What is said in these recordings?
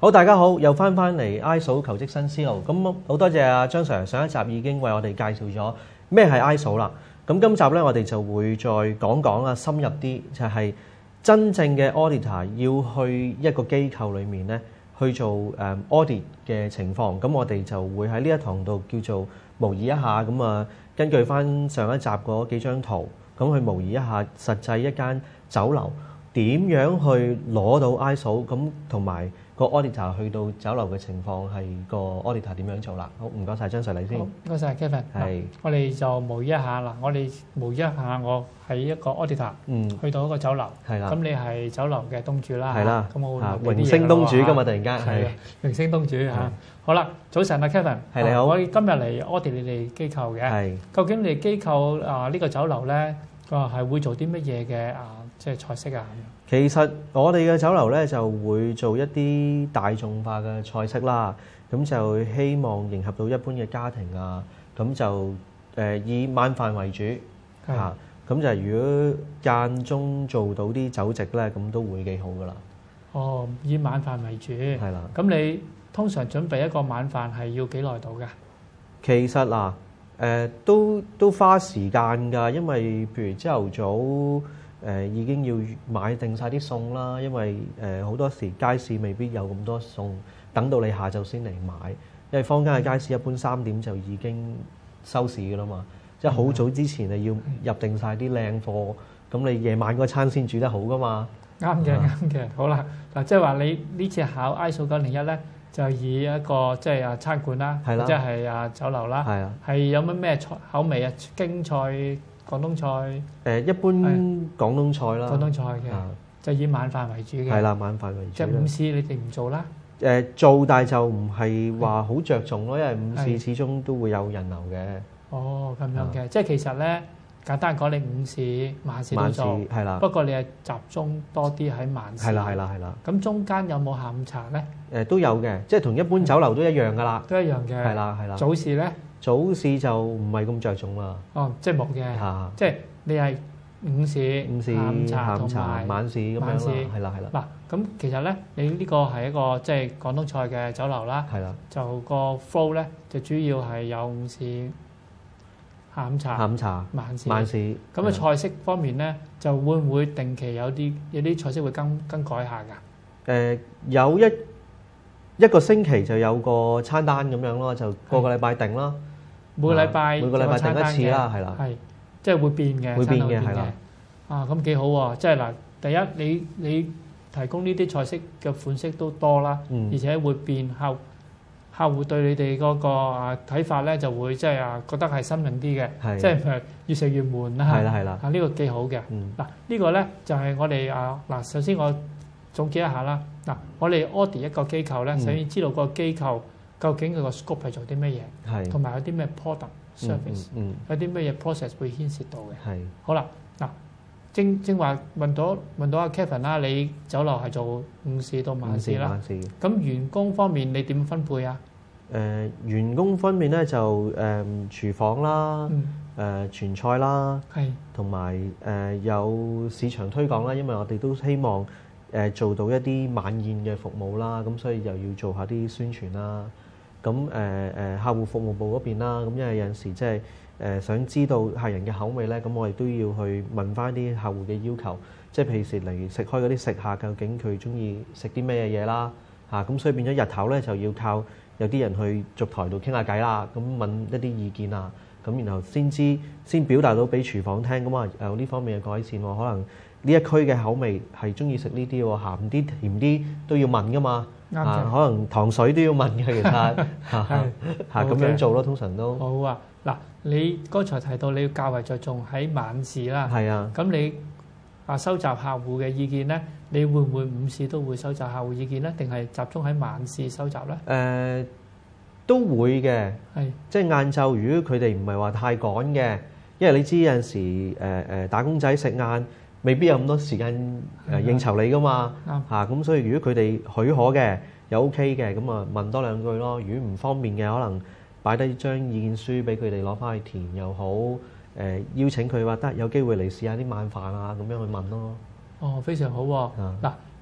好，大家好，又翻嚟 ISO 求職新思路。咁好多謝阿張 Sir 上一集已經為我哋介紹咗咩係 ISO 啦。咁今集咧，我哋就會再講講啊，深入啲就係真正嘅 auditor 要去一個機構裏面咧去做audit 嘅情況。咁我哋就會喺呢一堂度叫做模擬一下。咁啊，根據翻上一集嗰幾張圖，咁去模擬一下實際一間酒樓點樣去攞到 ISO， 咁同埋個 auditor 去到酒樓嘅情況係個 auditor 點樣做啦？好，唔該晒張 Sir 你先。 唔該晒 Kevin。 係， 我哋就模擬一下嗱，我哋模擬一下我係一個 auditor，去到一個酒樓， 係啦。 咁你係酒樓嘅東主啦， 係啦。 咁我榮升東主㗎嘛，突然間係榮升東主嚇。好啦，早晨啊 Kevin， 係你好。 我哋今日嚟 audit 你哋機構嘅， 係。究竟你哋機構呢個酒樓咧，係會做啲乜嘢嘅即係菜式啊？ 其實我哋嘅酒樓咧就會做一啲大眾化嘅菜式啦，咁就希望迎合到一般嘅家庭啊，咁就以晚飯為主嚇，咁就如果間中做到啲酒席咧，咁都會幾好噶啦。 哦，以晚飯為主。 係啦。 咁你通常準備一個晚飯係要幾耐到㗎？ 其實都花時間㗎，因為譬如朝頭早。已經要買定晒啲餸啦，因為好多時街市未必有咁多餸，等到你下晝先嚟買。因為坊間嘅街市一般3點就已經收市㗎啦嘛，即係好早之前你要入定晒啲靚貨，咁你夜晚嗰餐先煮得好㗎嘛。 啱嘅，啱嘅。好啦，嗱，即係話你呢次考 ISO 901咧，就以一個即係餐館啦，或者係酒樓啦，係有乜咩口味啊？京菜。廣東菜一般廣東菜啦， 廣東菜嘅就以晚飯為主嘅， 係啦，晚飯為主。 即係午市你哋唔做啦？ 做，但係就唔係話好着重咯，因為午市始終都會有人流嘅。 哦，咁樣嘅，即係其實咧簡單講，你午市、晚市都做， 係啦。 不過你係集中多啲喺晚市。 係啦，係啦，係啦。 咁中間有冇下午茶咧？ 都有嘅，即係同一般酒樓都一樣噶啦。 都一樣嘅。 係啦，係啦。 早市咧？ 早市就唔係咁着重啦。 哦，即係冇嘅。即係你係午市、下午茶同埋晚市咁樣啦。係啦，係啦。 嗱，咁其實咧，你呢個係一個即係廣東菜嘅酒樓啦。 係啦。就個 flow 咧，就主要係有午市、下午茶、晚市。咁嘅菜式方面咧，就會唔會定期有啲菜式會更改下㗎？ 有一個星期就有個餐單咁樣咯，就個禮拜定啦。每個禮拜定一次啦，係啦。 係，即係會變嘅。 會變嘅，係啦。 咁幾好喎！即係嗱，第一你提供呢啲菜式嘅款式都多啦，而且會變，客戶對你哋嗰個睇法咧就會即係覺得係新穎啲嘅，即係越食越悶啦。 係啦，係啦。 呢個幾好嘅。嗱，呢個咧就係我哋嗱，首先我總結一下啦。嗱，我哋 audit 一個機構咧，首先知道個機構究竟佢個 scope 係做啲乜嘢，同埋有啲咩 product service，有啲乜嘢 process 會牽涉到嘅。 係。 好啦，嗱，正話問到阿 Kevin 啦，你酒樓係做午市到晚市啦。咁員工方面你點分配啊？ 員工方面咧就廚房啦，傳菜啦，同埋有市場推廣啦，因為我哋都希望做到一啲晚宴嘅服務啦，咁所以又要做下啲宣傳啦。咁客戶服務部嗰邊啦，咁因為有陣時即係想知道客人嘅口味咧，咁我哋都要去問翻啲客戶嘅要求，即係譬如嚟食開嗰啲食客，究竟佢中意食啲咩嘢啦嚇，咁所以變咗日頭咧就要靠有啲人去逐台度傾下偈啦，咁問一啲意見啊，咁然後先表達到俾廚房聽，咁啊有呢方面嘅改善喎，可能呢一區嘅口味係中意食呢啲喎，鹹啲甜啲都要問噶嘛。可能糖水都要問嘅，其實咁樣做咯，通常都好啊。嗱，你剛才提到你要較為着重喺晚市啦， 係啊。咁你收集客戶嘅意見咧，你會唔會午市都會收集客戶意見咧？定係集中喺晚市收集咧？ 都會嘅，即係晏晝，如果佢哋唔係話太趕嘅，因為你知有陣時打工仔食晏。未必有咁多時間應酬你噶嘛，咁所以如果佢哋許可嘅又 OK 嘅，咁啊問多兩句咯。如果唔方便嘅，可能擺低張意見書俾佢哋攞翻去填又好，邀請佢話得有機會嚟試下啲晚飯啊，咁樣去問咯。 哦，非常好喎。嗱，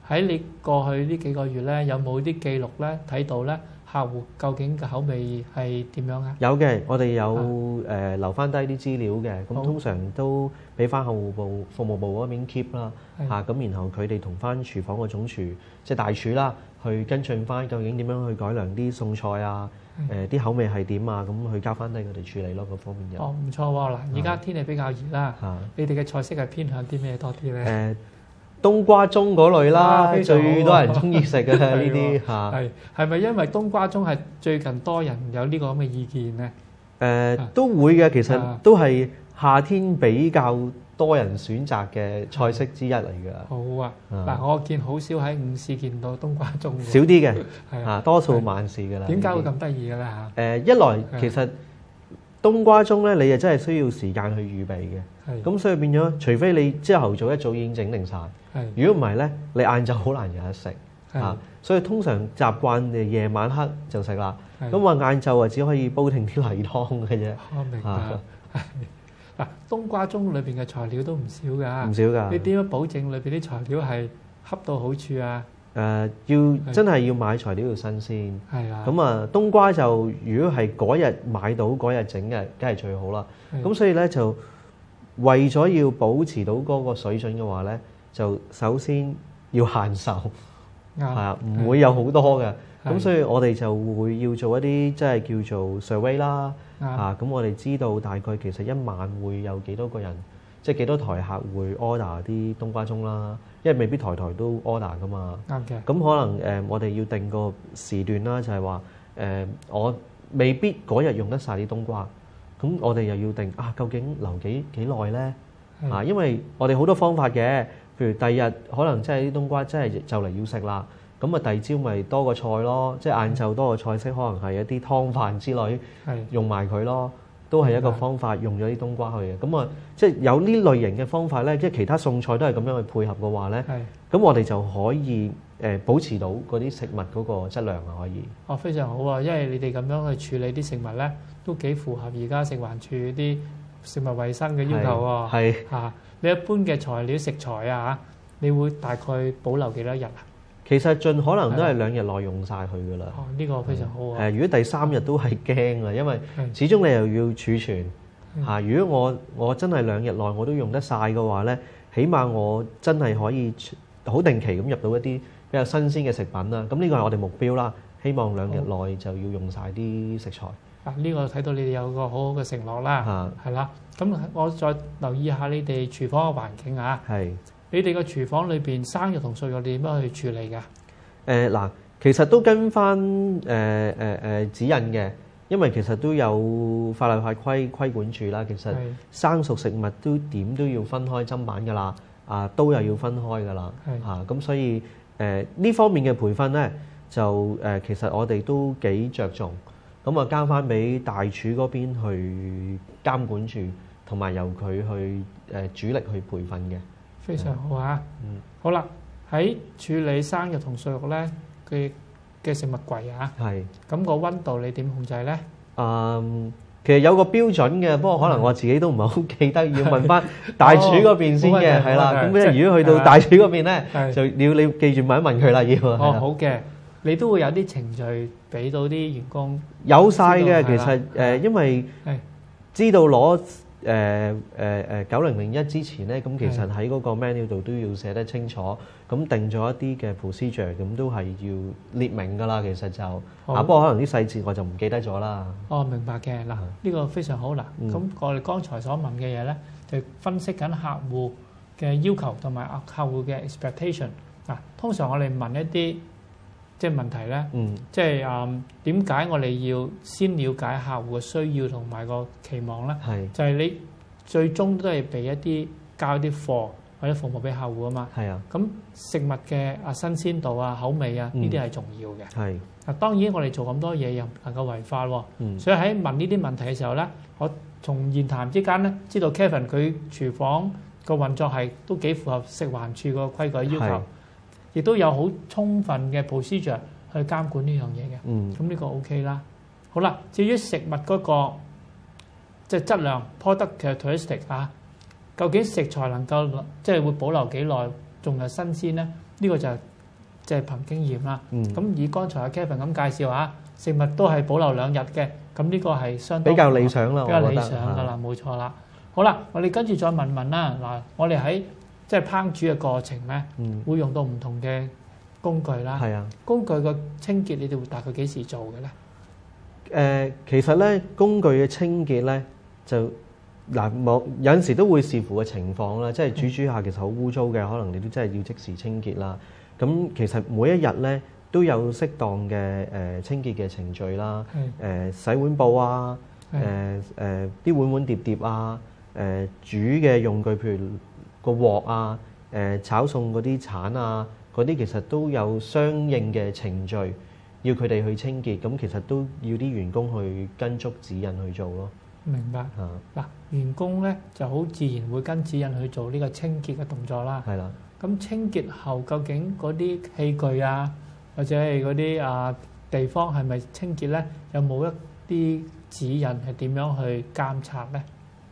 喺你過去呢幾個月咧，有冇啲記錄咧睇到咧？客戶究竟嘅口味係點樣啊？ 有嘅，我哋有留翻低啲資料嘅，咁通常都俾翻服務部嗰邊 keep 啦，咁然後佢哋同翻廚房個總廚，即係大廚啦，去跟進翻究竟點樣去改良啲餸菜啊，啲口味係點啊，咁去交翻低佢哋處理咯，嗰方面有。 唔錯喎！嗱，而家天氣比較熱啦，你哋嘅菜式係偏向啲咩多啲咧？ 冬瓜盅嗰類啦，最多人中意食嘅呢啲嚇。 係咪因為冬瓜盅係最近多人有呢個咁嘅意見咧？ 都會嘅，其實都係夏天比較多人選擇嘅菜式之一嚟㗎。 好啊，嗱，我見好少喺午市見到冬瓜盅。 少啲嘅，多數晚市㗎啦。 點解會咁得意嘅咧嚇？ 一來其實冬瓜盅咧，你就真係需要時間去預備嘅。咁所以變咗，除非你朝頭早一早已經整定晒。如果唔係咧，你晏晝好難有得食嚇，所以通常習慣夜晚黑就食啦。咁話晏晝只可以煲定啲例湯嘅啫。 我明白。嗱，冬瓜盅裏邊嘅材料都唔少㗎。 唔少㗎。 你點樣保證裏邊啲材料係恰到好處啊？ 真係要買材料要新鮮。 係啊。 咁啊，冬瓜就如果係嗰日買到嗰日整嘅，梗係最好啦。咁所以咧就為咗要保持到嗰個水準嘅話咧，就首先要限售，係啊，唔會有好多嘅。咁所以我哋就會要做一啲即係叫做 survey 啦。咁我哋知道大概其實一晚會有幾多個人，即係幾多台客會 order 啲冬瓜盅啦。因為未必台都 order 噶嘛。 啱嘅。 咁可能我哋要定個時段啦，就係話我未必嗰日用得晒啲冬瓜，咁我哋又要定究竟留幾耐咧？因為我哋好多方法嘅。譬如第二日可能真係啲冬瓜真係就嚟要食啦，咁啊第二朝咪多個菜咯，即係晏晝多個菜式，可能係一啲湯飯之類，用埋佢咯，都係一個方法，用咗啲冬瓜去嘅。咁啊，即係有呢類型嘅方法咧，即係其他餸菜都係咁樣去配合嘅話咧，咁我哋就可以保持到嗰啲食物嗰個質量啊，可以。 非常好啊，因為你哋咁樣去處理啲食物咧，都幾符合而家食環署啲食物衛生嘅要求喎。係你一般嘅材料食材啊，你會大概保留幾多日啊？ 其實盡可能都係2日內用晒佢噶啦。 呢個非常好啊。 如果第3日都係驚啊，因為始終你又要儲存。如果我真係2日內我都用得晒嘅話咧，起碼我真係可以好定期咁入到一啲比較新鮮嘅食品啦。咁呢個係我哋目標啦，希望2日內就要用晒啲食材。呢個睇到你哋有個好好嘅承諾啦，係啦。咁我再留意下你哋廚房嘅環境啊。你哋個廚房裏邊生肉同素肉你點樣去處理㗎？ 其實都跟翻指引嘅，因為其實都有法例法規管住啦。其實生熟食物都點都要分開砧板㗎啦，都又要分開㗎啦。咁所以呢方面嘅培訓咧，就其實我哋都幾着重。咁啊，交翻俾大廚嗰邊去監管住，同埋由佢去主力去培訓嘅。 非常好啊！好啦，喺處理生肉同素肉咧嘅食物櫃啊，咁個溫度你點控制咧？ 其實有個標準嘅，不過可能我自己都唔係好記得，要問翻大廚嗰邊先嘅，係啦。咁即係如果去到大廚嗰邊咧，就你記住問一問佢啦，要。 好嘅。你都會有啲程序俾到啲員工有晒嘅，其實因為知道攞9001之前咧，咁其實喺嗰個 menu 度都要寫得清楚，咁定咗一啲嘅 procedure，咁都係要列明㗎啦。其實就不過可能啲細節我就唔記得咗啦。 明白嘅。嗱，呢個非常好。嗱，咁我哋剛才所問嘅嘢咧，就分析緊客戶嘅要求同埋客戶嘅 expectation。嗱，通常我哋問一啲即係問題咧，即係點解我哋要先了解客戶嘅需要同埋個期望咧？就係你最終都係俾一啲交啲貨或者服務俾客戶啊嘛。咁食物嘅新鮮度啊、口味啊，呢啲係重要嘅。當然我哋做咁多嘢又唔能夠違法喎。所以喺問呢啲問題嘅時候咧，我從言談之間咧，知道 Kevin 佢廚房個運作係都幾符合食環署個規矩要求。亦都有好充分嘅 procedure 去監管呢樣嘢嘅，咁呢個 OK 啦。好啦，至於食物嗰個即係質量 product characteristic 究竟食材能夠即係會保留幾耐，仲係新鮮咧？呢個就係即係憑經驗啦。咁以剛才阿 Kevin 咁介紹下，食物都係保留2日嘅，咁呢個係相當比較理想啦， 比較理想㗎啦，冇錯啦。好啦，我哋跟住再問問啦。嗱，我哋喺即係烹煮嘅過程咧，會用到唔同嘅工具啦。係啊，工具嘅清潔，你哋會大概幾時做嘅咧？ 其實咧，工具嘅清潔咧就有陣時都會視乎嘅情況啦。即係煮下其實好污糟嘅，可能你都真係要即時清潔啦。咁其實每一日咧都有適當嘅清潔嘅程序啦。洗碗布啊，啲碗碟碟啊，煮嘅用具譬如個鑊啊，炒餸嗰啲鏟啊，嗰啲其實都有相應嘅程序，要佢哋去清潔。咁其實都要啲員工去跟足指引去做咯。 明白。嗱，員工咧就好自然會跟指引去做呢個清潔嘅動作啦。係啦。咁清潔後究竟嗰啲器具啊，或者係嗰啲地方係咪清潔咧？有冇一啲指引係點樣去監察咧？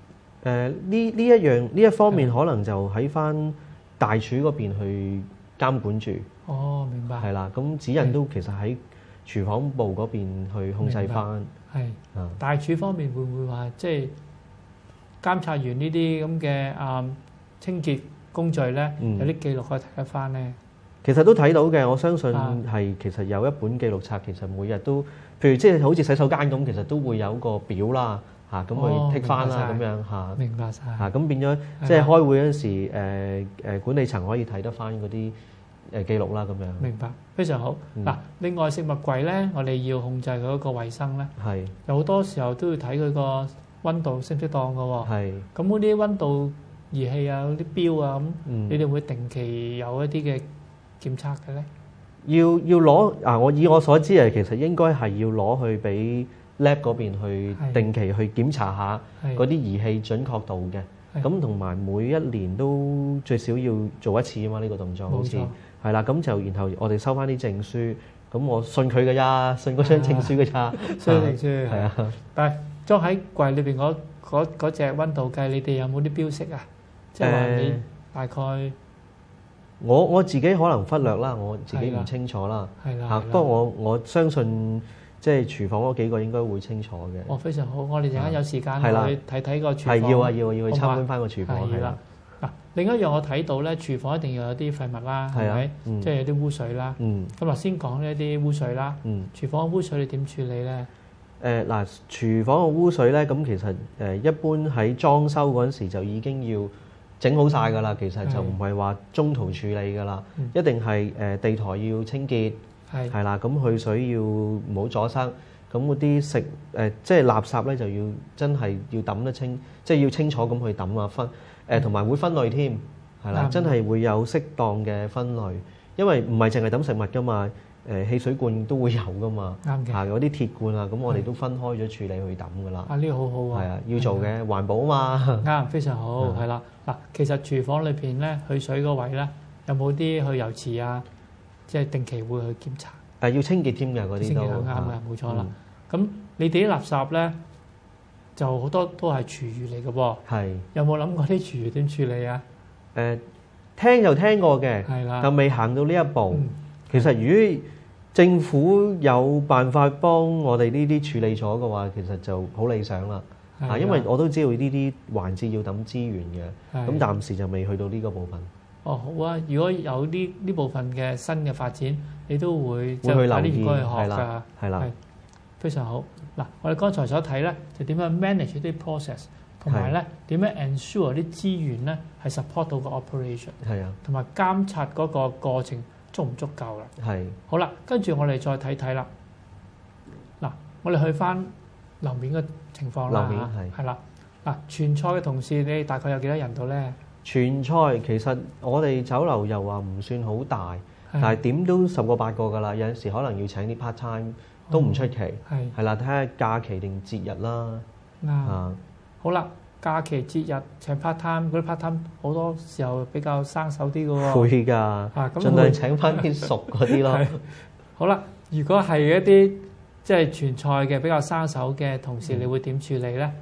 呢一方面可能就喺翻大廚嗰邊去監管住。 哦，明白。 係啦，咁指引都其實喺廚房部嗰邊去控制翻。 係。大廚方面會唔會話即係監察完呢啲咁嘅清潔工序咧，有啲記錄可以睇得翻咧？ 其實都睇到嘅，我相信係其實有一本記錄冊，其實每日都，譬如即係好似洗手間咁，其實都會有個表啦。咁去剔翻啦，咁樣嚇。 明白晒。 咁變咗即係開會嗰陣時，管理層可以睇得翻嗰啲記錄啦，咁樣。 明白，非常好。嗱，另外食物櫃咧，我哋要控制佢嗰個衞生咧。係。有好多時候都要睇佢個溫度適唔適當嘅喎。係。咁嗰啲溫度儀器啊，嗰啲錶啊，咁你哋會定期有一啲嘅檢測嘅咧？ 要攞我以我所知其實應該係要攞去俾lab 嗰邊去定期去檢查下嗰啲儀器準確度嘅，咁同埋每一年都最少要做一次啊嘛，呢個動作好似係啦，咁就然後我哋收翻啲證書，咁我信佢嘅咋，信嗰張證書嘅咋， 證書係啊。但係裝喺櫃裏邊嗰隻溫度計，你哋有冇啲標識啊？即係話你大概我自己可能忽略啦，我自己唔清楚啦。係啦。不過我相信。即係廚房嗰幾個應該會清楚嘅。 哦，非常好，我哋陣間有時間去睇睇個廚房。 係要去參觀翻個廚房。係啦。 嗱，另一樣我睇到咧，廚房一定要有啲廢物啦，係咪？即係有啲污水啦。咁頭先講呢啲污水啦。廚房嘅污水你點處理咧？ 廚房嘅污水咧，咁其實一般喺裝修嗰陣時就已經要整好晒㗎啦。其實就唔係話中途處理㗎啦，一定係地台要清潔。係啦，咁去水要唔好阻塞，咁嗰啲即係垃圾咧就要真係要抌得清，即係要清楚咁去抌啊同埋會分類添，係啦，真係會有適當嘅分類，因為唔係淨係抌食物噶嘛，汽水罐都會有噶嘛，啱嘅，嗰啲鐵罐啊，咁我哋都分開咗處理去抌噶啦。 呢個好好啊， 係啊，要做嘅，環保啊嘛。 啱，非常好，係啦。嗱，其實廚房裏邊咧去水嗰位咧，有冇啲去油池啊？即係定期會去檢查， 要清潔添嘅嗰啲都啱嘅，冇錯啦。咁你哋啲垃圾咧，就好多都係廚餘嚟嘅噃。係。有冇諗過啲廚餘點處理啊？ 聽就聽過嘅，但未行到呢一步。其實如果政府有辦法幫我哋呢啲處理咗嘅話，其實就好理想啦。因為我都知道呢啲環節要抌資源嘅，咁暫時就未去到呢個部分。哦， 好啊！如果有呢部分嘅新嘅發展，你都會去留意， 去學㗎，係啦，非常好。嗱，我哋剛才所睇咧，就點樣 manage 啲 process， 同埋咧點樣 ensure 啲資源咧係 support 到個 operation， 係啊，同埋監察嗰個過程足唔足夠啦。係。好啦，跟住我哋再睇睇啦。嗱，我哋去翻樓面嘅情況啦，係啦。嗱，傳菜嘅同事，你大概有幾多人度咧？ 傳菜其實我哋酒樓又話唔算好大，但係點都10個8個㗎啦。有陣時可能要請啲 part time 都唔出奇，係啦，睇下假期定節日啦。 啱。好啦，假期節日請 part time，嗰啲 part time 好多時候比較生手啲㗎喎。會㗎，盡量請翻啲熟嗰啲咯。 好啦，如果係一啲即係傳菜嘅比較生手嘅同事，你會點處理咧？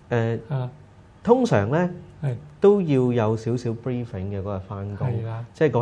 通常咧都要有少少 briefing 嘅嗰日翻工，即係嗰日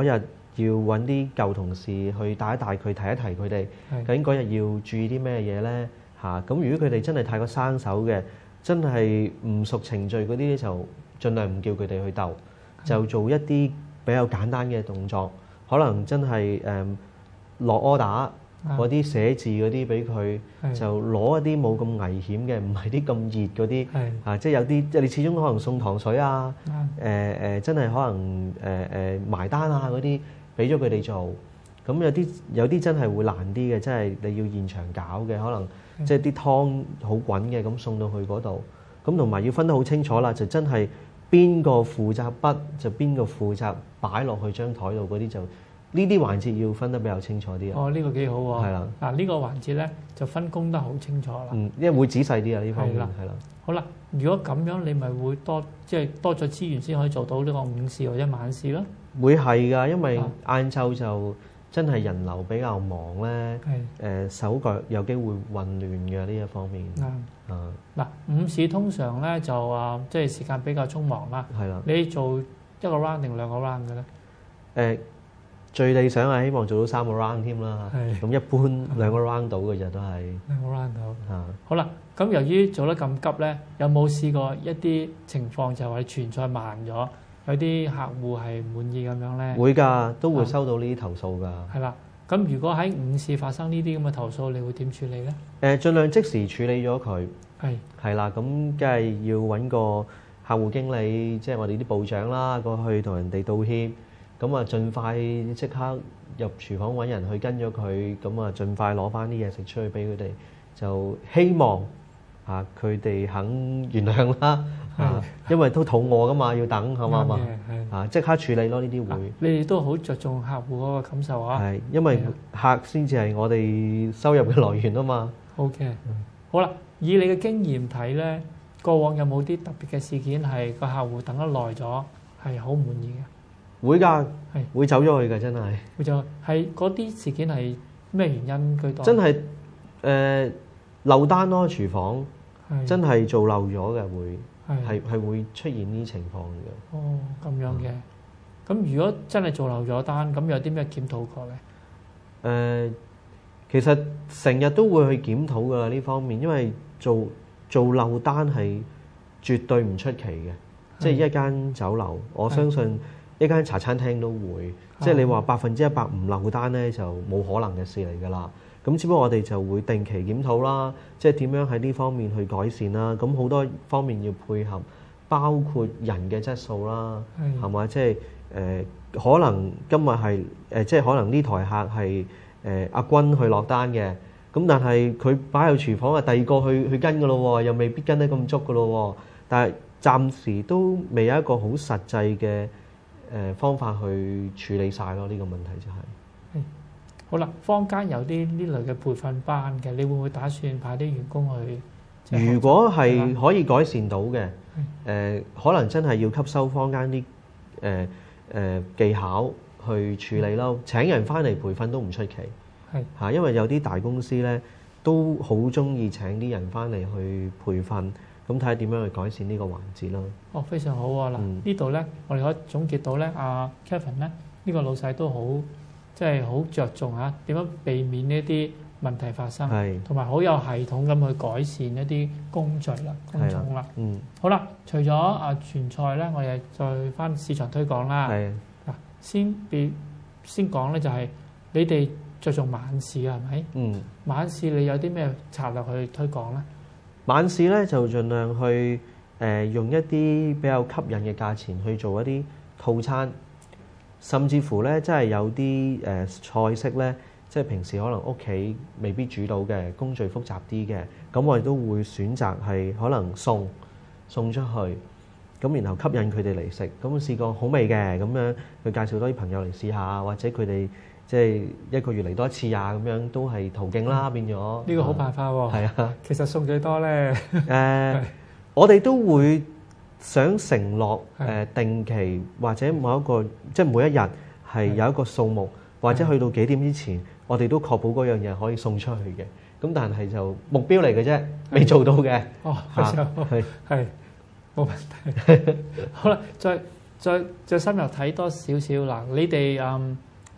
要揾啲舊同事去帶一帶佢，提一提佢哋，究竟嗰日要注意啲咩嘢咧嚇？咁如果佢哋真係太過生手嘅，真係唔熟程序嗰啲咧，就盡量唔叫佢哋去鬥，就做一啲比較簡單嘅動作，可能真係落 order 嗰啲寫字嗰啲俾佢，就攞一啲冇咁危險嘅，唔係啲咁熱嗰啲，即係有啲即係你始終可能送糖水啊，真係可能埋單啊嗰啲，俾咗佢哋做。咁有啲真係會難啲嘅，即係你要現場搞嘅，可能即係啲湯好滾嘅，咁送到去嗰度。咁同埋要分得好清楚啦，就真係邊個負責筆，就邊個負責擺落去張台度嗰啲就。呢啲環節要分得比較清楚啲。 哦，呢個幾好喎。 係啦。 嗱，呢個環節咧就分工得好清楚啦。 因為會仔細啲啊呢方面。係啦。 好啦，如果咁樣你咪會多咗資源先可以做到呢個午市或者晚市咯。 會係㗎，因為晏晝就真係人流比較忙咧。手腳有機會混亂嘅呢一方面。 嗱，午市通常咧就即係時間比較匆忙啦。 係啦。 你做一個 round 定兩個 round 嘅咧？ 最理想係希望做到3個 round 添啦，咁一般2個 round 到嘅啫都係。2個 round 到。 好啦，咁由於做得咁急咧，有冇試過一啲情況就係話傳菜慢咗，有啲客戶係唔滿意咁樣咧？ 會㗎，都會收到呢啲投訴㗎。 係啦，咁如果喺午市發生呢啲咁嘅投訴，你會點處理咧？ 盡量即時處理咗佢。係啦，咁梗係要揾個客戶經理，即係我哋啲部長啦，過去同人哋道歉。咁啊，盡快即刻入廚房揾人去跟咗佢，咁啊，盡快攞翻啲嘢食出去俾佢哋，就希望佢哋肯原諒啦，因為都肚餓噶嘛，要等係嘛，即刻處理咯呢啲會。你哋都好着重客戶嗰個感受啊。 係，因為客先至係我哋收入嘅來源啊嘛。 OK，好啦，以你嘅經驗睇咧，過往有冇啲特別嘅事件係個客戶等得耐咗係好唔滿意嘅？ 會㗎，會走咗去㗎，真係。 會走係嗰啲事件係咩原因居多？ 真係漏單咯，廚房真係做漏咗嘅會，係會出現呢啲情況嘅。 哦，咁樣嘅。咁如果真係做漏咗單，咁有啲咩檢討過咧？ 其實成日都會去檢討㗎呢方面，因為做漏單係絕對唔出奇嘅，即係一間酒樓，我相信。一間茶餐廳都會，即係你話100%唔漏單咧，就冇可能嘅事嚟㗎啦。咁只不過我哋就會定期檢討啦，即係點樣喺呢方面去改善啦。咁好多方面要配合，包括人嘅質素啦，係嘛？即係可能今日係即係可能呢台客係阿君去落單嘅，咁但係佢擺入廚房啊，第二個去跟㗎咯喎，又未必跟得咁足㗎咯喎。但係暫時都未有一個好實際嘅方法去處理晒咯，呢個問題就係。 好啦，坊間有啲呢類嘅培訓班嘅，你會唔會打算派啲員工去？ 如果係可以改善到嘅，可能真係要吸收坊間啲技巧去處理咯。請人翻嚟培訓都唔出奇，因為有啲大公司咧都好中意請啲人翻嚟去培訓。咁睇下點樣去改善呢個環節咯。 哦，非常好啊！嗱，呢度咧，我哋可以總結到咧，阿 Kevin 咧，呢個老細都好，即係好着重點樣避免呢啲問題發生，同埋好有系統咁去改善一啲工序啦、工種啦。好啦，除咗傳菜咧，我哋再翻市場推廣啦。嗱，先講咧，就係你哋着重晚市啊，係咪？晚市你有啲咩策略去推廣咧？ 晚市咧就盡量去用一啲比較吸引嘅價錢去做一啲套餐，甚至乎咧真係有啲菜式咧，即係平時可能屋企未必煮到嘅，工序複雜啲嘅，咁我哋都會選擇係可能送出去，咁然後吸引佢哋嚟食，咁試過好味嘅，咁樣去介紹多啲朋友嚟試下，或者佢哋即係1個月嚟多一次啊，咁樣都係途徑啦，變咗。呢個好辦法喎。係啊。其實送幾多咧？ 我哋都會想承諾定期或者某一個即係每一日係有一個數目，或者去到幾點之前，我哋都確保嗰樣嘢可以送出去嘅。咁但係就目標嚟嘅啫，未做到嘅。 哦，係冇問題。好啦，再深入睇多少少嗱，你哋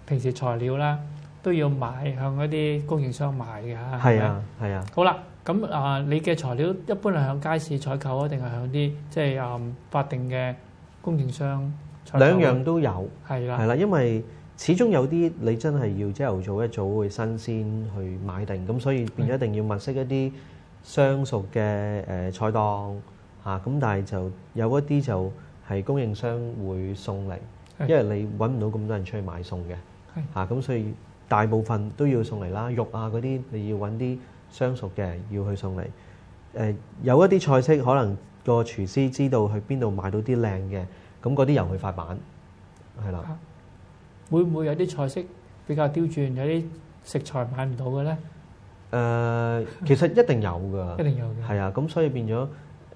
平時材料啦，都要買向嗰啲供應商買嘅。 係啊，係啊。 好啦，咁你嘅材料一般係向街市採購啊，定係向啲即係法定嘅供應商採購？ 兩樣都有。 係啦， 係啦，因為始終有啲你真係要朝頭早一早會新鮮去買定，咁所以變咗一定要物色一啲相熟嘅菜檔嚇，咁但係就有一啲就係供應商會送嚟，因為你揾唔到咁多人出去買餸嘅嚇，咁所以大部分都要送嚟啦。肉啊嗰啲你要揾啲相熟嘅要去送嚟。有一啲菜式可能個廚師知道去邊度買到啲靚嘅，咁嗰啲由佢發辦係啦。 會唔會有啲菜式比較刁鑽，有啲食材買唔到嘅咧？ 其實一定有㗎， 一定有嘅。 係啊，咁所以變咗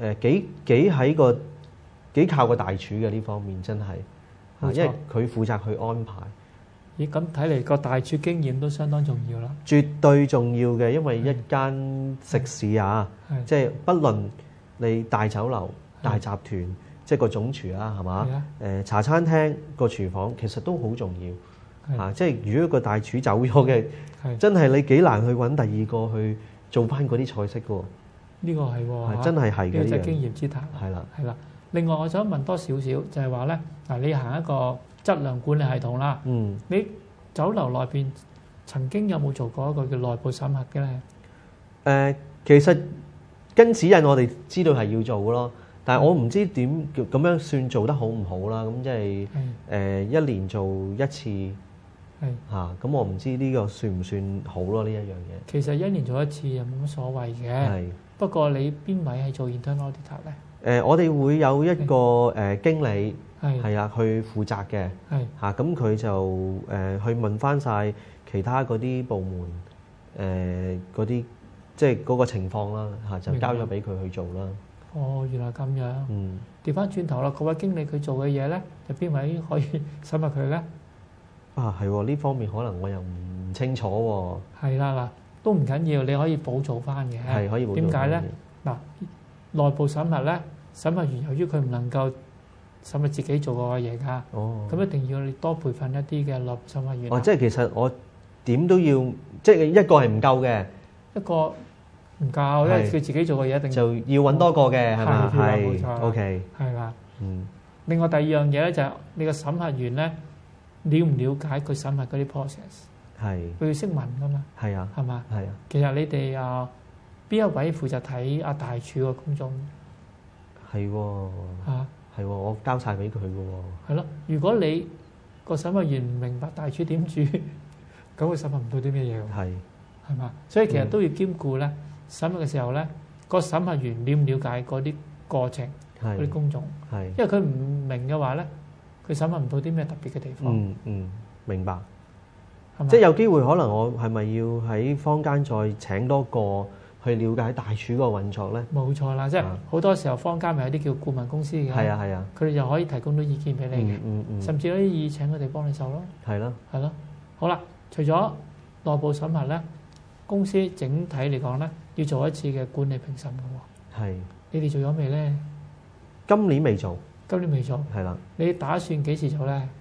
幾靠個大廚嘅呢方面，真係，因為佢負責去安排。 咦，咁睇嚟個大廚經驗都相當重要啦。 絕對重要嘅，因為一間食肆啊，即係不論你大酒樓、大集團，即係個總廚啦，係嘛？茶餐廳個廚房其實都好重要啊！即係如果個大廚走咗嘅，真係你幾難去揾第二個去做翻嗰啲菜式喎。 呢個係喎， 真係係嘅， 呢個經驗之談。係啦，係啦。另外，我想問多少少，就係話咧，嗱，你行一個質量管理系統啦。你酒樓內邊曾經有冇做過一個叫內部審核嘅咧？ 其實跟指引我哋知道係要做嘅咯，但係我唔知點咁樣算做得好唔好啦。咁即係一年做一次嚇，咁我唔知呢個算唔算好咯？呢一樣嘢其實一年做一次又冇乜所謂嘅。不過你邊位係做 internal auditor 咧？ 我哋會有一個經理係啊，去負責嘅嚇，咁佢就去問翻晒其他嗰啲部門嗰啲即係嗰個情況啦嚇，就交咗俾佢去做啦。 哦，原來咁樣。調翻轉頭啦，各位經理佢做嘅嘢咧，有邊位可以審核佢咧？ 啊，係喎，呢方面可能我又唔清楚喎。係啦，嗱，都唔緊要，你可以補做翻嘅。 係可以補做。 點解咧？嗱，內部審核咧，審核員由於佢唔能夠審核自己做過嘅嘢㗎，咁一定要你多培訓一啲嘅內部審核員。 即係其實我點都要，即係一個係唔夠嘅， 一個唔夠，因為佢自己做嘅嘢一定就要揾多個嘅，係咪？ 係，冇錯。 OK， 係啦。另外第二樣嘢咧就係你個審核員咧，了唔了解佢審核嗰啲 process？係。佢要識問㗎嘛？係啊。係嘛？係啊。其實你哋邊一位負責睇大廚個工作？係喎。嚇。係喎，我交晒俾佢嘅喎。係咯，如果你個審核員唔明白大廚點煮，咁佢審核唔到啲咩嘢喎？係。係嘛？所以其實都要兼顧咧，審核嘅時候咧，個審核員了唔了解嗰啲過程、嗰啲工種？係。因為佢唔明嘅話咧，佢審核唔到啲咩特別嘅地方。明白。即係有機會可能我係咪要喺坊間再請多個去了解大廚個運作咧？冇錯啦，即係好多時候坊間咪有啲叫顧問公司嘅。係啊係啊。佢哋就可以提供到意見俾你嘅。甚至可以請佢哋幫你手咯。係咯。係咯。好啦，除咗內部審核咧，公司整體嚟講咧，要做一次嘅管理評審嘅喎。係。你哋做咗未咧？今年未做。今年未做。係啦。你打算幾時做咧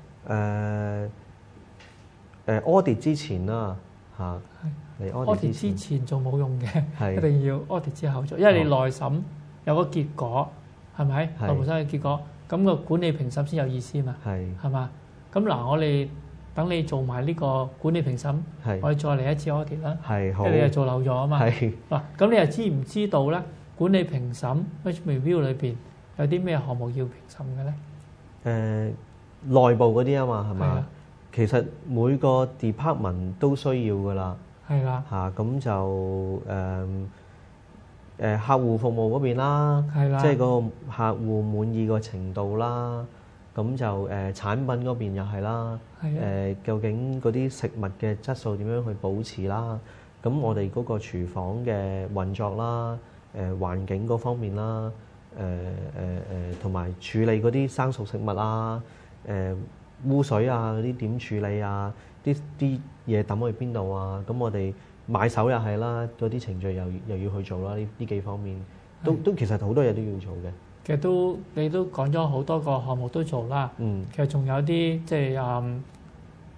？audit 之前啦，嚇。嚟 audit 之前做冇用嘅，一定要 audit 之後做，因為你內審有個結果，係咪？內部審嘅結果，咁個管理評審先有意思嘛。係嘛？咁嗱，我哋等你做埋呢個管理評審，我哋再嚟一次 audit 啦。係好。因為你又做漏咗啊嘛。係。嗱，咁你又知唔知道咧？管理評審 management review 裏邊有啲咩項目要評審嘅咧？內部嗰啲啊嘛，係嘛？其實每個 department 都需要噶啦。係啦。嚇，咁就客戶服務嗰邊啦，即係個客戶滿意個程度啦。咁就產品嗰邊又係啦。究竟嗰啲食物嘅質素點樣去保持啦？咁我哋嗰個廚房嘅運作啦，環境嗰方面啦，同埋處理嗰啲生熟食物啊，污水啊嗰啲點處理啊？啲嘢抌去邊度啊？咁我哋買手又係啦，嗰啲程序又要去做啦。呢幾方面都其實好多嘢都要做嘅。其實你都講咗好多個項目都做啦。其實仲有啲即係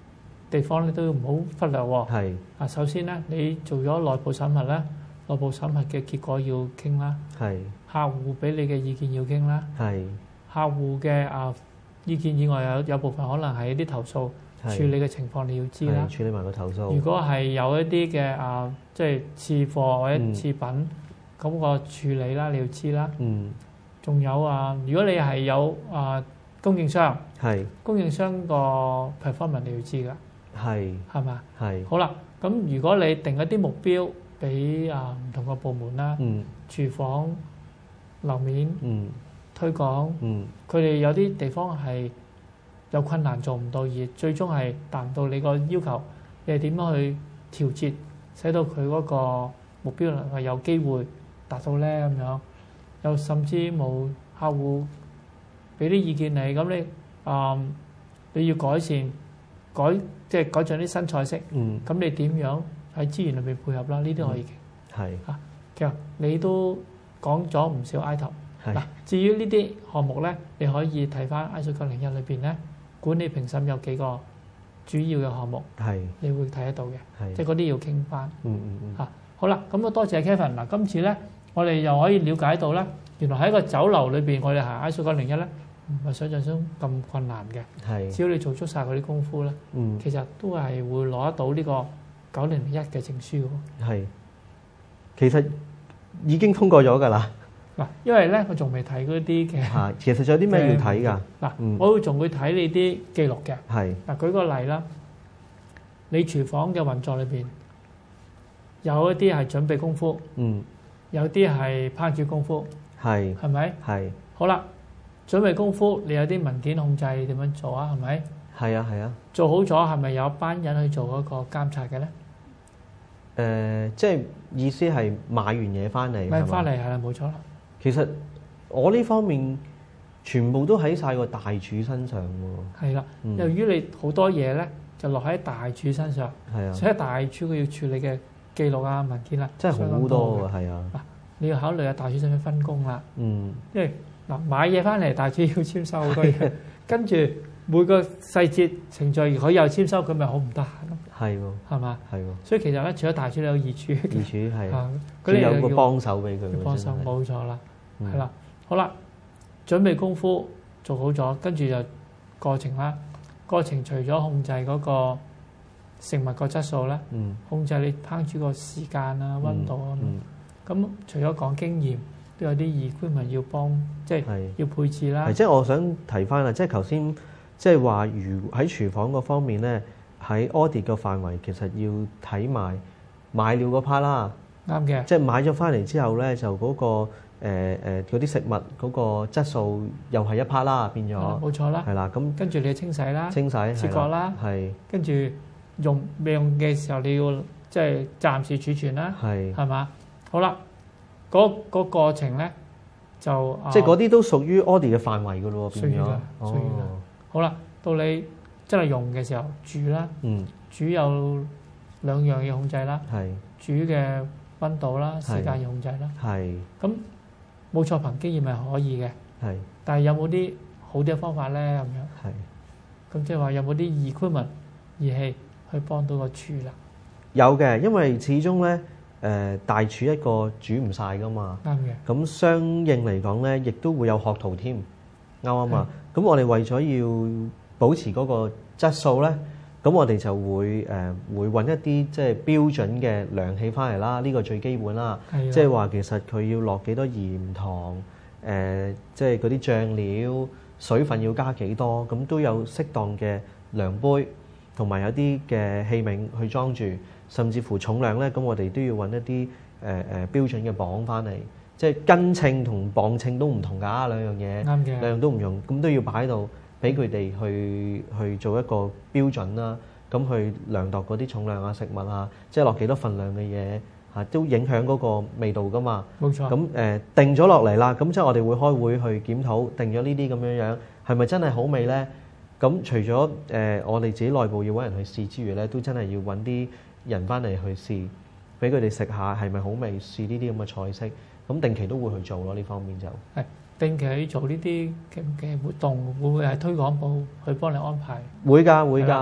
地方咧都唔好忽略喎。 係啊，首先咧，你做咗內部審核咧，內部審核嘅結果要傾啦。 係客戶俾你嘅意見要傾啦。 係客戶嘅意見以外有部分可能係一啲投訴處理嘅情況你要知啦。 處理埋個投訴。如果係有一啲嘅即係次貨或者次品咁個處理啦，你要知啦。仲有如果你係有供應商，供應商個 performance 你要知㗎。係嘛？好啦，咁如果你定一啲目標俾唔同個部門啦，廚房、樓面、推廣，佢哋有啲地方係有困難做唔到，而最終係達唔到你個要求，你係點樣去調節，使到佢嗰個目標能夠有機會達到咧？咁樣又甚至冇客戶俾啲意見你，咁你要改善即係改進啲新菜式，咁你點樣喺資源裏面配合啦？呢啲可以傾。其實你都講咗唔少 item。嗱，至於呢啲項目咧，你可以睇翻 ISO 9001裏邊咧，管理評審有幾個主要嘅項目，你會睇得到嘅，即係嗰啲要傾翻。好啦，咁多謝 Kevin。嗱，今次咧，我哋又可以了解到咧，原來喺個酒樓裏邊，我哋行 ISO 9001咧，唔係想象中咁困難嘅。只要你做足晒嗰啲功夫咧，其實都係會攞得到呢個9001嘅證書嘅。 其實已經通過咗㗎啦。 嗱，因為咧，我仲未睇嗰啲嘅。 其實仲有啲咩要睇㗎？ 嗱，我仲會睇你啲記錄嘅。嗱，舉個例啦，你廚房嘅運作裏邊有一啲係準備功夫，有啲係烹煮功夫，係咪？好啦，準備功夫你有啲文件控制點樣做啊？係咪？係啊。做好咗係咪有一班人去做嗰個監察嘅咧？ 即係意思係買完嘢翻嚟， 買翻嚟係啦，冇錯啦。 其實我呢方面全部都喺晒個大廚身上喎。 係啦，由於你好多嘢咧就落喺大廚身上，所以大廚佢要處理嘅記錄啊、文件啦， 真係好多㗎，係啊。 嗱，你要考慮下大廚使唔使分工啦？因為嗱買嘢翻嚟，大廚要簽收好多嘢，跟住每個細節程序佢又簽收，佢咪好唔得閒咯。係嘛？所以其實咧，除咗大廚，你有二廚。 二廚係，佢有個幫手俾佢。 幫手冇錯啦，係啦。好啦，準備功夫做好咗，跟住就過程啦。過程除咗控制嗰個食物個質素咧，控制你烹煮個時間啊、溫度啊。咁除咗講經驗，都有啲equipment要幫，即係要配置啦。 即係我想提翻啦，即係頭先即係話，如喺廚房嗰方面咧。喺 audit 嘅範圍，其實要睇埋買料嗰 part 啦。 啱嘅。即係買咗翻嚟之後咧，就嗰個嗰啲食物嗰個質素又係一 part 啦，變咗。 冇錯啦。 係啦，咁跟住你清洗啦， 切割啦，跟住未用嘅時候，你要即係暫時儲存啦，係嘛？好啦，嗰過程咧就即係嗰啲都屬於 audit 嘅範圍㗎咯，變咗。 屬於㗎。好啦，到你真係用嘅時候煮啦，煮有兩樣要控制啦，煮嘅溫度啦、時間要控制啦。咁冇錯，憑經驗係可以嘅。但係有冇啲好啲嘅方法咧？咁樣。咁即係話有冇啲 equipment 儀器去幫到個廚啦？ 有嘅，因為始終咧大廚一個煮唔晒噶嘛。 啱嘅。 咁相應嚟講咧，亦都會有學徒添，啱啊嘛。咁我哋為咗要保持嗰個質素咧，咁我哋就會揾一啲即係標準嘅量器翻嚟啦，呢個最基本啦。即係話其實佢要落幾多鹽糖，即係嗰啲醬料水分要加幾多，咁都有適當嘅量杯，同埋有啲嘅器皿去裝住，甚至乎重量咧，咁我哋都要揾一啲標準嘅磅翻嚟，即係斤稱同磅稱都唔同㗎，兩樣嘢， 啱嘅， 兩樣都唔用，咁都要擺喺度。俾佢哋去做一個標準啦，咁去量度嗰啲重量啊、食物啊，即係落幾多份量嘅嘢嚇，都影響嗰個味道噶嘛。 冇錯。 咁定咗落嚟啦，咁即係我哋會開會去檢討，定咗呢啲咁樣樣係咪真係好味咧？咁除咗我哋自己內部要揾人去試之餘咧，都真係要揾啲人翻嚟去試，俾佢哋食下係咪好味，試呢啲咁嘅菜式。咁定期都會去做咯，呢方面就係。定期去做呢啲嘅活動，會唔會係推廣部去幫你安排？ 會㗎，會㗎。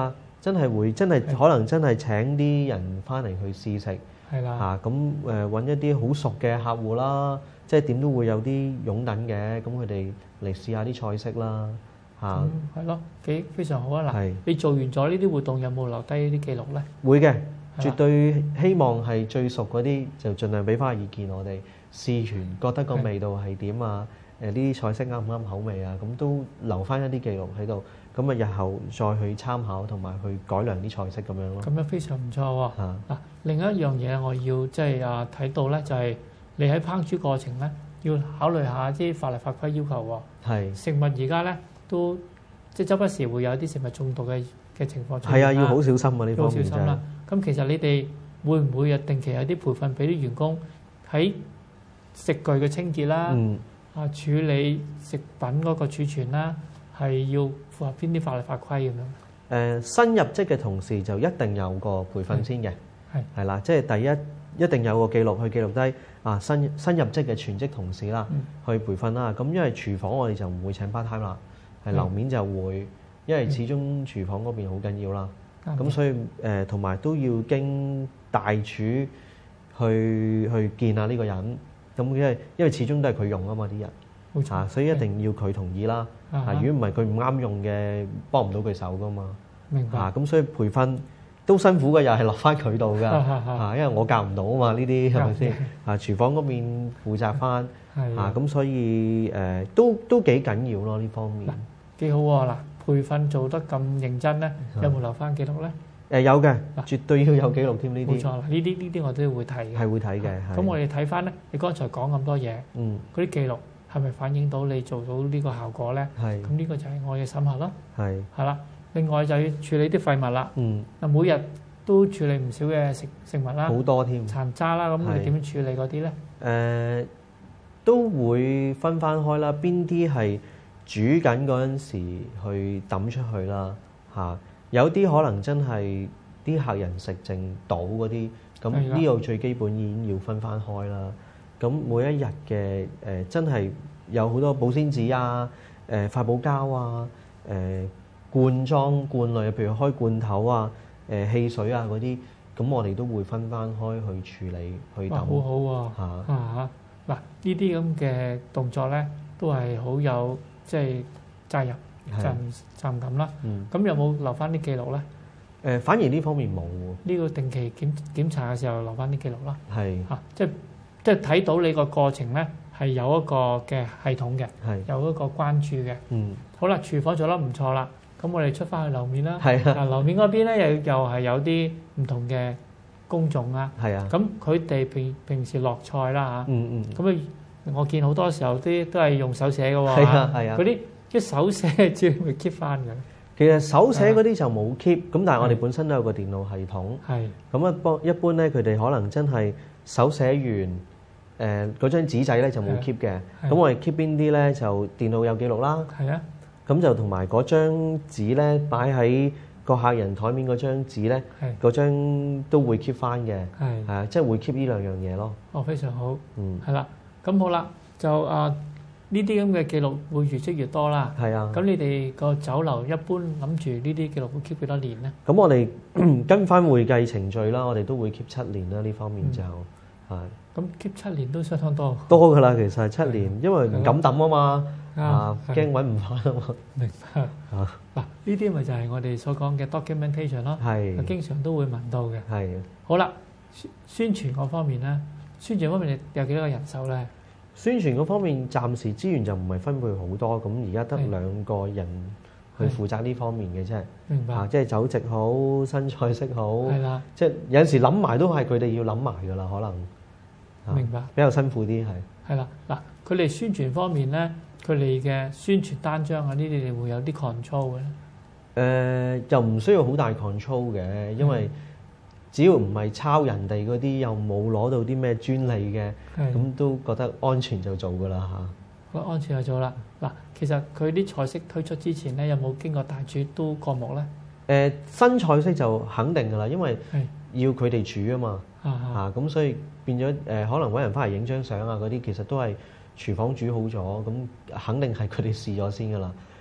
真係可能真係請啲人翻嚟去試食。 係啦。 咁揾一啲好熟嘅客戶啦，即係點都會有啲擁躉嘅，咁佢哋嚟試下啲菜式啦。 係咯，非常好啊！嗱，你做完咗呢啲活動，有冇留低呢啲記錄咧？ 會嘅，絕對希望係最熟嗰啲就盡量俾翻意見我哋，試完覺得個味道係點啊？呢啲菜式啱唔啱口味啊？咁都留翻一啲記錄喺度，咁啊日後再去參考同埋去改良啲菜式咁樣咯。 咁樣非常唔錯喎。嗱，另一樣嘢我要即係睇到咧，就係你喺烹煮過程咧，要考慮下啲法例法規要求喎。 係。食物而家咧都即係周不時會有啲食物中毒嘅情況出現。 係啊，要好小心啊！呢方面要小心啦。咁其實你哋會唔會定期有啲培訓俾啲員工喺食具嘅清潔啦？處理食品嗰個儲存啦，係要符合邊啲法律法規咁樣？ 新入職嘅同事就一定有個培訓先嘅，係啦，即係第一定有個記錄去記錄低新入職嘅全職同事啦，去培訓啦。咁因為廚房我哋就唔會請 part time 啦，係樓面就會，因為始終廚房嗰邊好緊要啦。咁所以同埋都要經大廚去見下呢個人。咁因為始終都係佢用啊嘛啲人，所以一定要佢同意啦。如果唔係佢唔啱用嘅，幫唔到佢手噶嘛。 明白。 咁所以培訓都辛苦嘅，又係落翻佢度㗎。因為我教唔到啊嘛，呢啲係咪先？廚房嗰邊負責翻。咁所以都幾緊要咯呢方面。 幾好喎！嗱，培訓做得咁認真咧，有冇留翻記錄咧？ 有嘅，絕對要有記錄添呢啲。 冇錯啦，呢啲我都會睇嘅。 係會睇嘅。 咁我哋睇翻咧，你剛才講咁多嘢，嗰啲記錄係咪反映到你做到呢個效果咧？ 係。 咁呢個就係我嘅審核咯。 係。係啦，另外就要處理啲廢物啦。嗱，每日都處理唔少嘅食物啦。 好多添。 殘渣啦，咁你點樣處理嗰啲咧？ 都會分翻開啦，邊啲係煮緊嗰陣時去抌出去啦。有啲可能真係啲客人食剩倒嗰啲，咁呢個最基本已經要分翻開啦。咁每一日嘅真係有好多保鮮紙啊、發泡膠啊、罐裝罐類，譬如開罐頭啊、汽水啊嗰啲，咁我哋都會分翻開去處理去抌。 好好喎！嗱，呢啲咁嘅動作咧，都係好有即係責任。責任感啦，咁有冇留翻啲記錄咧？ 反而呢方面冇喎。 呢個定期檢查嘅時候留翻啲記錄啦。 係即係睇到你個過程咧係有一個嘅系統嘅，有一個關注嘅。好啦，廚房做得唔錯啦，咁我哋出翻去樓面啦。樓面嗰邊咧又係有啲唔同嘅工種啊。咁佢哋平時落菜啦咁我見好多時候啲都係用手寫嘅喎。嗰啲手寫照會 keep 翻嘅。 其實手寫嗰啲就冇 keep，咁但係我哋本身都有個電腦系統。咁一般咧，佢哋可能真係手寫完嗰張紙仔咧就冇 keep 嘅。咁我哋 keep 邊啲咧就電腦有記錄啦。咁就同埋嗰張紙咧擺喺個客人台面嗰張紙咧，嗰張都會 keep 翻嘅。即係會 keep 呢兩樣嘢咯。 非常好。係啦，咁好啦，就呢啲咁嘅記錄會越積越多啦。咁你哋個酒樓一般諗住呢啲記錄會 keep 幾多年咧？咁我哋跟翻會計程序啦，我哋都會 keep 7年啦。呢方面就咁 keep 7年都相當多。 多㗎啦，其實7年，因為唔敢抌啊嘛，驚揾唔翻啊嘛。 明白。嗱，呢啲咪就係我哋所講嘅 documentation 咯。經常都會問到嘅。好啦，宣傳嗰方面咧，宣傳方面你有幾多個人手咧？ 宣傳嗰方面，暫時資源就唔係分配好多，咁而家得2個人去負責呢方面嘅啫。 明白。 即係酒席好，新菜式好，即係有陣時諗埋都係佢哋要諗埋㗎啦，可能。 明白。比較辛苦啲係。 係啦，嗱，佢哋宣傳方面咧，佢哋嘅宣傳單張啊，呢啲你會有啲 control 嘅咧？ 又唔需要好大 control 嘅，因為只要唔係抄人哋嗰啲，又冇攞到啲咩專利嘅，咁都覺得安全就做㗎啦嚇。 安全就做啦。嗱，其實佢啲菜式推出之前咧，有冇經過大廚都過目咧？ 新菜式就肯定㗎啦，因為要佢哋煮啊嘛。咁所以變咗可能揾人翻嚟影張相啊嗰啲，其實都係廚房煮好咗，咁肯定係佢哋試咗先㗎啦。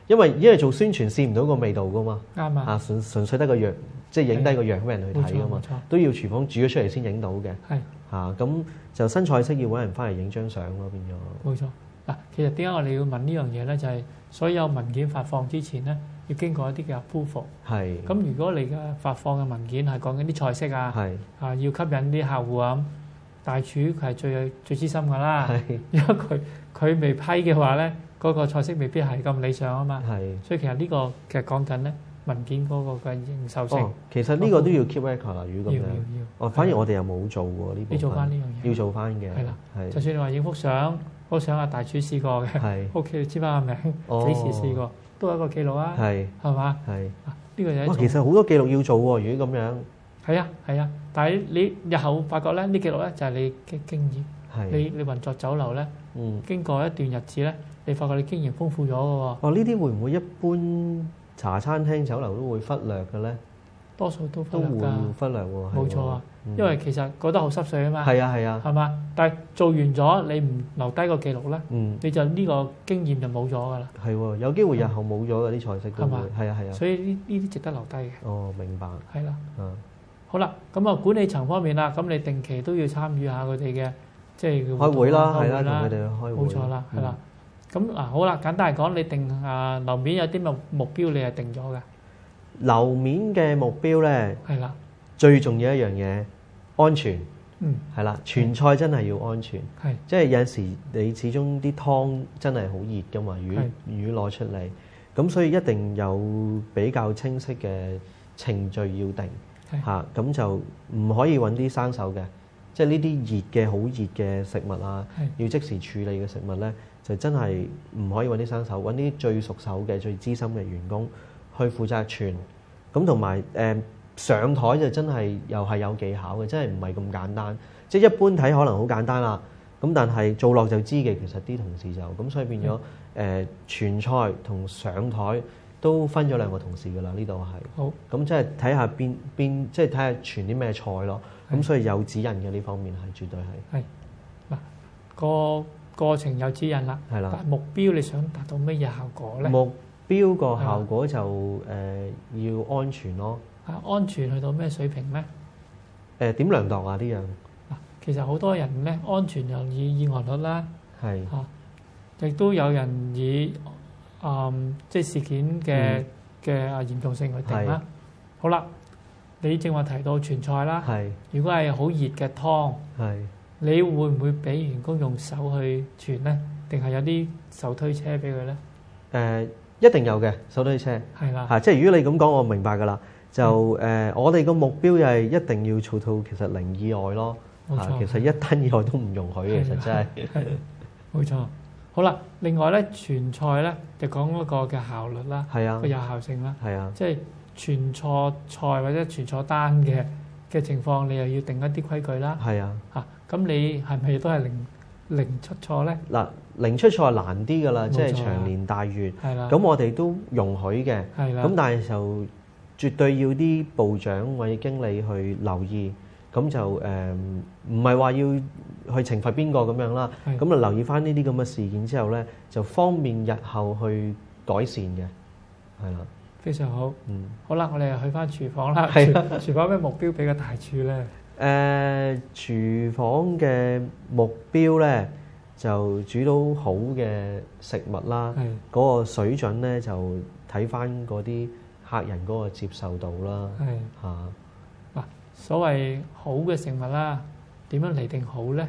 因為做宣傳試唔到個味道噶嘛。 啱啊！ 純粹得個樣，即係影低個樣俾人去睇噶嘛，都要廚房煮咗出嚟先影到嘅。 係咁就新菜式要揾人翻嚟影張相咯，變咗。 冇錯。嗱，其實點解我哋要問呢樣嘢咧？就係所有文件發放之前咧，要經過一啲嘅 approval。係。咁如果你嘅發放嘅文件係講緊啲菜式啊，要吸引啲客戶啊，大廚佢係最資深㗎啦。係。如果佢未批嘅話咧，嗰個菜式未必係咁理想啊嘛。係。所以其實呢個其實講緊咧文件嗰個嘅認受性。 其實呢個都要 keep record 啦，如果咁樣。要。反而我哋又冇做喎呢部分。 要做翻呢樣嘢。要做翻嘅。係啦。係。就算你話影幅相。我想阿大廚試過嘅，屋企知翻個名，幾時試過，都有一個記錄啊，係嘛？係呢個嘢。 其實好多記錄要做喎，如果咁樣。 係啊，但係你日後發覺咧，呢記錄咧就係你嘅經驗。係。你運作酒樓咧，經過一段日子咧，你發覺你經驗豐富咗嘅喎。呢啲會唔會一般茶餐廳酒樓都會忽略嘅咧？多數都會忽略喎。冇錯啊。因為其實覺得好濕碎啊嘛，係啊，係嘛？但係做完咗，你唔留低個記錄咧，你就呢個經驗就冇咗㗎啦。係喎，有機會日後冇咗㗎啲菜式都會，係啊。所以呢啲值得留低嘅。哦，明白。係啦。好啦，咁啊管理層方面啦，咁你定期都要參與下佢哋嘅即係開會啦，係啦，同佢哋去開會。冇錯啦，係啦。咁好啦，簡單嚟講，你定樓面有啲咩目標，你係定咗嘅？樓面嘅目標咧，係啦。最重要一樣嘢，安全，係啦，傳菜真係要安全，係，即係有陣時你始終啲湯真係好熱噶嘛，魚攞出嚟，咁所以一定有比較清晰嘅程序要定，嚇，咁就唔可以揾啲生手嘅，即係呢啲熱嘅好熱嘅食物啊，要即時處理嘅食物咧，就真係唔可以揾啲生手，揾啲最熟手嘅、最資深嘅員工去負責傳，咁同埋上台就真係又係有技巧嘅，真係唔係咁簡單。即係一般睇可能好簡單啦，咁但係做落就知嘅。其實啲同事就咁，所以變咗傳菜同上台都分咗兩個同事㗎啦。呢度係好咁，即係睇下邊即係睇下傳啲咩菜咯。咁所以有指引嘅呢方面係絕對係。係嗱，個過程有指引啦，係啦。但目標你想達到乜嘢效果咧？目標個效果就要安全咯。安全去到咩水平咧？點量度啊？呢樣嗱，其實好多人咧，安全又以意外率啦，係亦都有人以即係事件嘅嚴重性去定啦。好啦，你正話提到傳菜啦，係如果係好熱嘅湯，係你會唔會俾員工用手去傳咧？定係有啲手推車俾佢咧？一定有嘅手推車，係啦，嚇！即係如果你咁講，我明白㗎啦。就我哋個目標又係一定要做到其實零意外咯，其實一單意外都唔容許嘅，其實真係。係冇錯。好啦，另外咧傳菜咧就講嗰個嘅效率啦，係啊，個有效性啦，係啊，即係傳錯菜或者傳錯單嘅情況，你又要定一啲規矩啦，係啊，嚇咁你係咪都係零出錯咧？嗱，零出錯係難啲㗎啦，即係長年大月，係啦，咁我哋都容許嘅，係啦，咁但係就絕對要啲部長或者經理去留意，咁就唔係話要去懲罰邊個咁樣啦。咁啊留意翻呢啲咁嘅事件之後咧，就方便日後去改善嘅，係啦。非常好。好啦，我哋去翻廚房啦。係啊。廚房咩目標俾個大廚咧？廚房嘅目標咧就煮到好嘅食物啦。係。嗰個水準咧就睇翻嗰啲客人嗰個接受度啦，係嚇嗱。所謂好嘅食物啦，點樣嚟定好咧？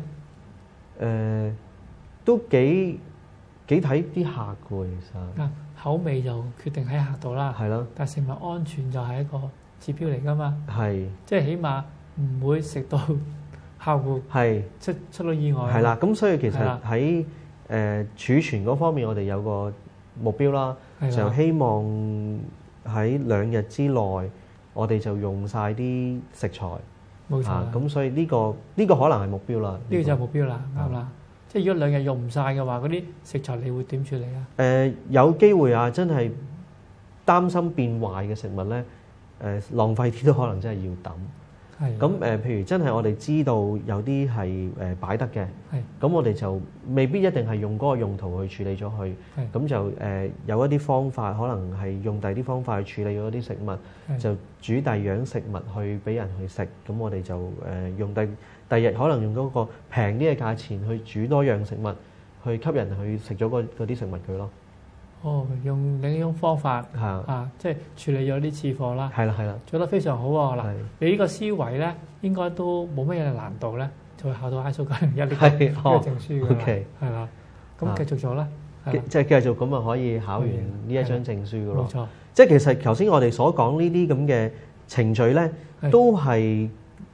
都幾睇啲客嘅，其實嗱，口味就決定喺客度啦，係咯。但係食物安全就係一個指標嚟㗎嘛，係即係起碼唔會食到客戶係出到意外。係啦，咁所以其實喺儲存嗰方面，我哋有個目標啦，就希望喺2日之內，我哋就用晒啲食材。冇錯。咁所以呢個可能係目標啦。呢個就係目標啦，啱啦。即係如果2日用唔晒嘅話，嗰啲食材你會點處理啊？有機會啊，真係擔心變壞嘅食物咧，浪費啲都可能真係要抌。 咁譬如真係我哋知道有啲係擺得嘅，咁我哋就未必一定係用嗰個用途去處理咗佢。咁就有一啲方法，可能係用第二啲方法去處理嗰啲食物，就煮第二樣食物去俾人去食。咁我哋就用第二日可能用嗰個平啲嘅價錢去煮多樣食物，去吸人去食咗嗰啲食物佢咯。 哦，用另一種方法即係處理咗啲次貨啦。係啦，做得非常好喎。嗱，你呢個思維咧，應該都冇乜嘢難度咧，就會考到 ISO 901呢個證書㗎啦。係啦，咁繼續做啦。 即係繼續咁啊，可以考完呢一張證書㗎咯。 冇錯。 即係其實頭先我哋所講呢啲咁嘅程序咧，都係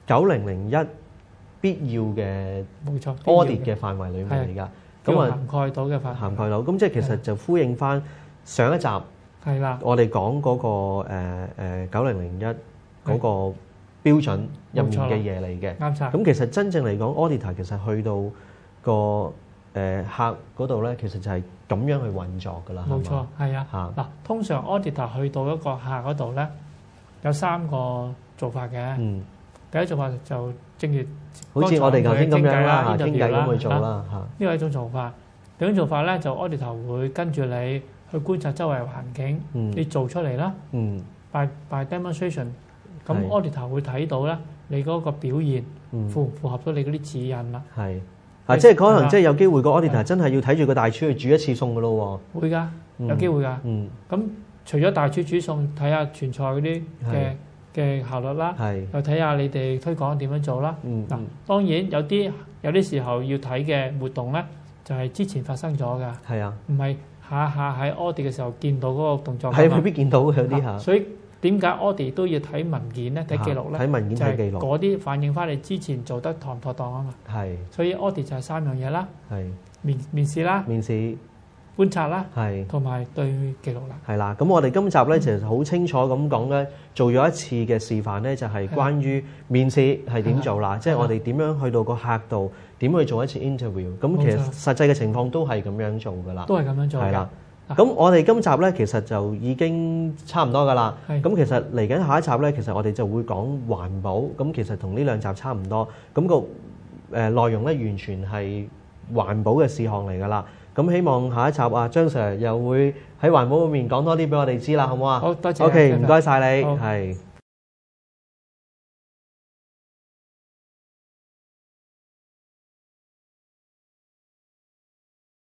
9001必要嘅 audit 嘅範圍裡面嚟㗎。咁啊， 涵蓋到嘅範圍， 涵蓋到。咁即係其實就呼應翻上一集， 係啦， 我哋講嗰個9001嗰個標準入面嘅嘢嚟嘅。 啱晒。 咁其實真正嚟講 ，auditor 其實去到個客嗰度咧，其實就係咁樣去運作㗎啦。 冇錯，係啊。嗱，通常 auditor 去到一個客嗰度咧，有3個做法嘅。第一做法就正如好似我哋頭先咁樣啦，傾偈咁去做啦。 呢個係一種做法。第二種做法咧，就 auditor 會跟住你去觀察周圍環境，你做出嚟啦。by demonstration， 咁 auditor 會睇到咧，你嗰個表現符唔符合到你嗰啲指引啦。 係即係可能即係有機會個 auditor 真係要睇住個大廚去煮一次餸㗎咯喎。 會㗎，有機會㗎。咁除咗大廚煮餸，睇下傳菜嗰啲嘅效率啦，又睇下你哋推廣點樣做啦。嗱，當然有啲時候要睇嘅活動咧，就係之前發生咗㗎。係啊，唔係下下喺 audit 嘅時候見到嗰個動作。係未必見到有啲嚇。所以點解 audit 都要睇文件咧？睇記錄咧？睇文件睇記錄。嗰啲反映翻你之前做得妥唔妥當啊嘛。係。所以 audit 就係3樣嘢啦。係。面試啦。面試。觀察啦，同埋對記錄啦。係啦，咁我哋今集咧其實好清楚咁講咧，做咗一次嘅示範咧，就係關於面試係點做啦，即係我哋點樣去到個客度，點去做一次 interview。咁其實實際嘅情況都係咁樣做噶啦。都係咁樣做。係啦，咁我哋今集咧其實就已經差唔多噶啦。咁其實嚟緊下一集咧，其實我哋就會講環保。咁其實同呢2集差唔多。咁個內容咧完全係環保嘅事項嚟噶啦。咁希望下一集啊，張 Sir 又會喺環保嗰面講多啲俾我哋知啦，好唔好啊？好，多謝。OK，唔該晒你，係。